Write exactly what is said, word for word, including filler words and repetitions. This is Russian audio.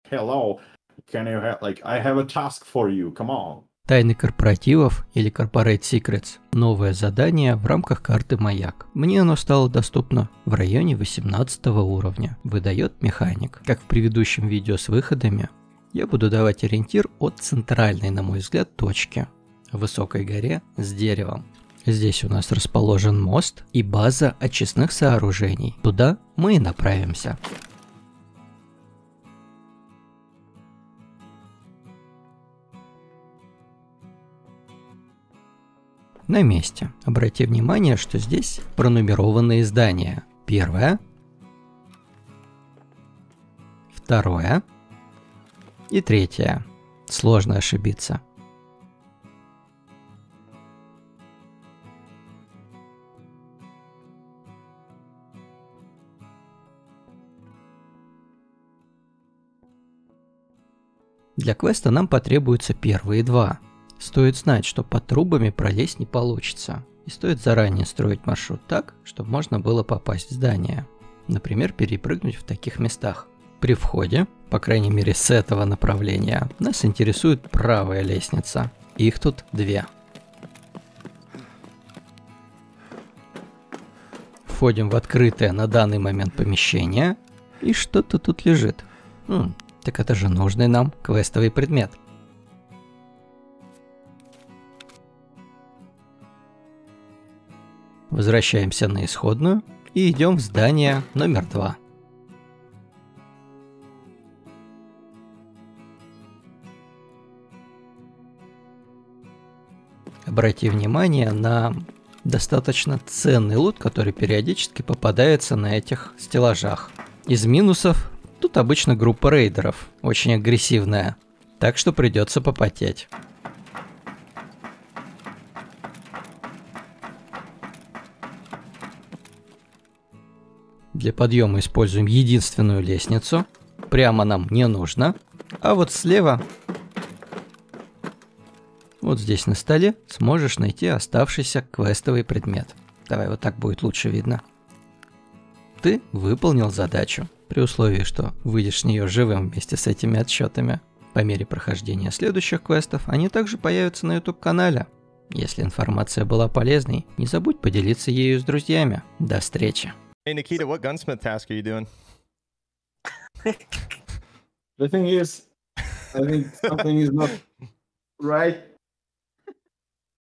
hello, can you have, like, I have a task for you, come on. Тайны корпоративов или Corporate Secrets – новое задание в рамках карты «Маяк». Мне оно стало доступно в районе восемнадцатого уровня. Выдает механик. Как в предыдущем видео с выходами, я буду давать ориентир от центральной, на мой взгляд, точки – высокой горе с деревом. Здесь у нас расположен мост и база очистных сооружений. Туда мы и направимся. На месте. Обрати внимание, что здесь пронумерованные здания. Первое. Второе. И третье. Сложно ошибиться. Для квеста нам потребуются первые два. Стоит знать, что под трубами пролезть не получится, и стоит заранее строить маршрут так, чтобы можно было попасть в здание. Например, перепрыгнуть в таких местах. При входе, по крайней мере с этого направления, нас интересует правая лестница. Их тут две. Входим в открытое на данный момент помещение, и что-то тут лежит. М, так это же нужный нам квестовый предмет. Возвращаемся на исходную и идем в здание номер два. Обрати внимание на достаточно ценный лут, который периодически попадается на этих стеллажах. Из минусов тут обычно группа рейдеров, очень агрессивная, так что придется попотеть. Для подъема используем единственную лестницу. Прямо нам не нужно. А вот слева, вот здесь на столе, сможешь найти оставшийся квестовый предмет. Давай, вот так будет лучше видно. Ты выполнил задачу, при условии, что выйдешь с нее живым вместе с этими отсчетами. По мере прохождения следующих квестов они также появятся на YouTube-канале. Если информация была полезной, не забудь поделиться ею с друзьями. До встречи! Hey Nikita, what gunsmith task are you doing? The thing is, I think something is not right.